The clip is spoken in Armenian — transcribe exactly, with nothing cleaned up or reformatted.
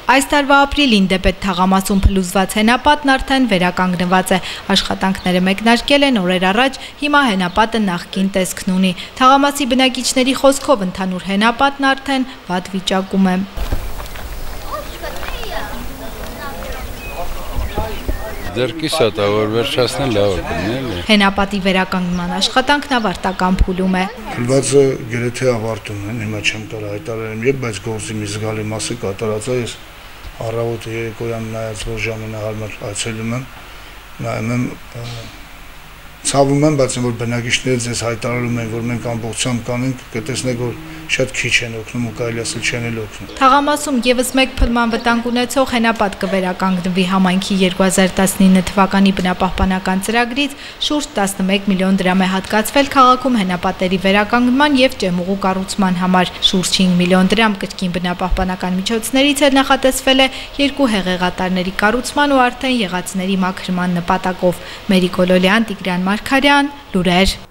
Այս տարվա ապրիլին դեպետ թաղամասում փլուզված հենապատն արդեն վերականգնված է։ Աշխատանքները մեկնարկել են օրեր առաջ, հիմա հենապատը նախկին տեսքն ունի։ Թաղամասի բնակիչների խոսքով ընդհանուր հենապատն արդեն վատ վիճակում է։ Ձեր կիսատ է, որ վերջացնեն լավ կլինի։ Հենապատի վերականգնման աշխատանքն ավարտական փուլում է։ Փլվածը գրեթե ավարտում են, հիմա չեմ կարող հայտարարեմ, եւ բայց գործի մի զգալի մասը կատարած է, ես առավոտը երեկոյան նայած որ ժամանակ այցելում եմ, նայում եմ, ցավում եմ, բայց որ բնակիչները ձեզ հայտարարում են, որ մենք ամբողջությամբ կանենք, կտեսնեք, որ շատ քիչ են օգնում ու կարելի ասել չեն էլ օգնում։ Թաղամասում եւս մեկ փլման վտանգ ունեցող հենապատ կվերականգնվի համայնքի երկու հազար տասնինը թվականի բնապահպանական ծրագրից շուրջ տասնմեկ միլիոն դրամ է հատկացվել քաղաքում հենապատերի վերականգնման եւ ճեմուղու կառուցման համար։ Շուրջ հինգ միլիոն դրամ կրկին բնապահպանական միջոցներից էլ նախատեսվել է երկու հեղեղատարների կառուցման ու արդեն եղածների մաքրման նպատակով։ Մերի Գոլոլյան, Տիգրան Մարգարյան, լուրեր։